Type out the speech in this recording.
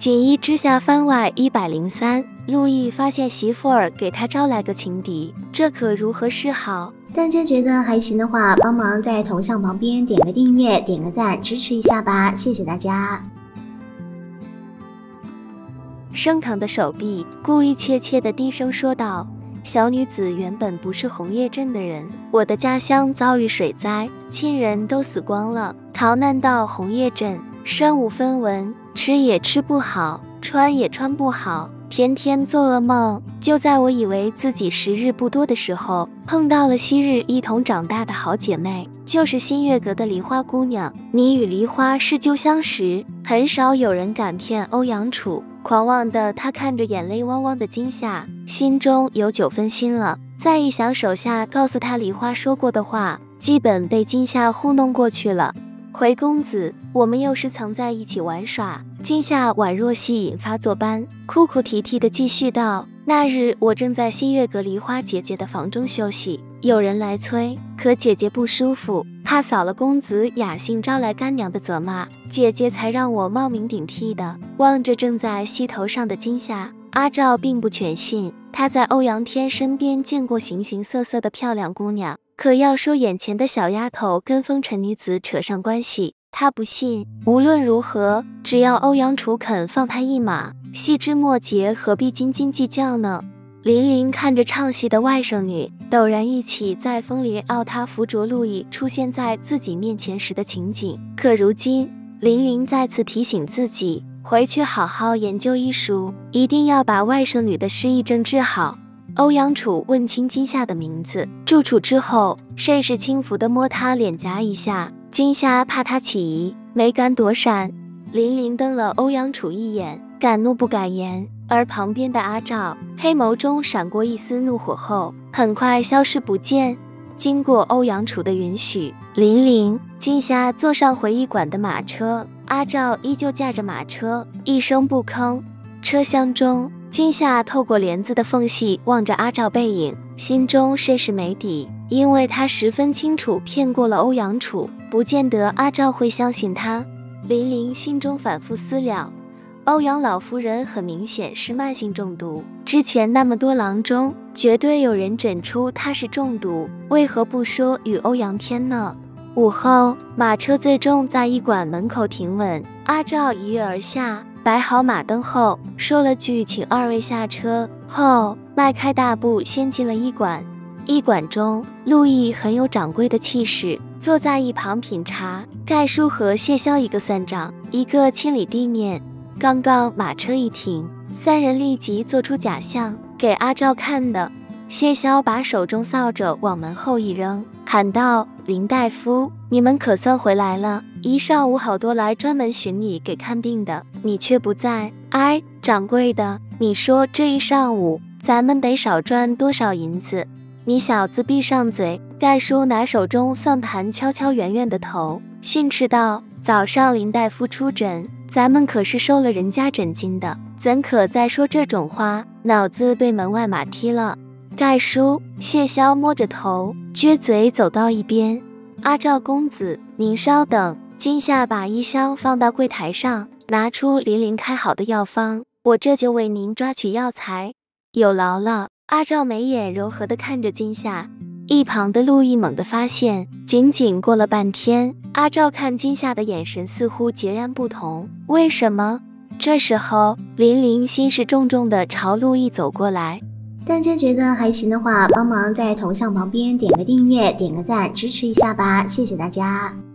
锦衣之下番外103，陆毅发现媳妇儿给他招来个情敌，这可如何是好？ 大家觉得还行的话，帮忙在头像旁边点个订阅，点个赞，支持一下吧，谢谢大家。 生疼的手臂，故意怯怯地低声说道：“小女子原本不是红叶镇的人，我的家乡遭遇水灾，亲人都死光了，逃难到红叶镇，身无分文，吃也吃不好，穿也穿不好，天天做噩梦。就在我以为自己时日不多的时候，碰到了昔日一同长大的好姐妹，就是新月阁的梨花姑娘。你与梨花是旧相识，很少有人敢骗欧阳楚。”狂妄的他看着眼泪汪汪的金夏，心中有9分心了。再一想手下告诉他梨花说过的话，基本被金夏糊弄过去了。回公子，我们又是曾在一起玩耍。金夏宛若戏瘾发作般，哭哭啼啼地继续道：那日我正在新月阁梨花姐姐的房中休息，有人来催，可姐姐不舒服，怕扫了公子雅兴招来干娘的责骂，姐姐才让我冒名顶替的。望着正在膝头上的金夏，阿照并不全信，他在欧阳天身边见过形形色色的漂亮姑娘，可要说眼前的小丫头跟风尘女子扯上关系，他不信。无论如何，只要欧阳楚肯放他一马，细枝末节何必斤斤计较呢？林林看着唱戏的外甥女陡然忆起在枫林奥他扶着陆毅出现在自己面前时的情景，可如今林林再次提醒自己，回去好好研究医书，一定要把外甥女的失忆症治好。欧阳楚问清金夏的名字、住处之后，甚是轻浮地摸她脸颊一下。金夏怕他起疑，没敢躲闪。林林瞪了欧阳楚一眼，敢怒不敢言，而旁边的阿照黑眸中闪过一丝怒火后，很快消失不见。经过欧阳楚的允许，林林、金夏坐上回医馆的马车，阿照依旧驾着马车，一声不吭。车厢中，金夏透过帘子的缝隙望着阿照背影，心中甚是没底，因为他十分清楚骗过了欧阳楚，不见得阿照会相信他。林林心中反复思量，欧阳老夫人很明显是慢性中毒，之前那么多郎中，绝对有人诊出她是中毒，为何不说与欧阳天呢？午后，马车最终在医馆门口停稳，阿照一跃而下，摆好马灯后，说了句请二位下车后，迈开大步先进了医馆。医馆中，陆毅很有掌柜的气势，坐在一旁品茶。盖叔和谢霄一个算账，一个清理地面。刚刚马车一停，3人立即做出假象给阿照看的。谢霄把手中扫帚往门后一扔，喊道：林大夫，你们可算回来了，一上午好多来专门寻你给看病的，你却不在。哎，掌柜的，你说这一上午咱们得少赚多少银子？你小子闭上嘴！盖叔拿手中算盘敲敲圆圆的头，训斥道：早上林大夫出诊，咱们可是收了人家诊金的，怎可再说这种话？脑子被门外马踢了。盖叔，谢霄摸着头，撅嘴走到一边。阿照公子，您稍等。金夏把医箱放到柜台上，拿出林林开好的药方，我这就为您抓取药材。有劳了。阿照眉眼柔和地看着金夏。一旁的陆毅猛地发现，仅仅过了半天，阿照看金夏的眼神似乎截然不同。为什么？这时候，林林心事重重地朝陆毅走过来。 大家觉得还行的话，帮忙在头像旁边点个订阅，点个赞，支持一下吧，谢谢大家。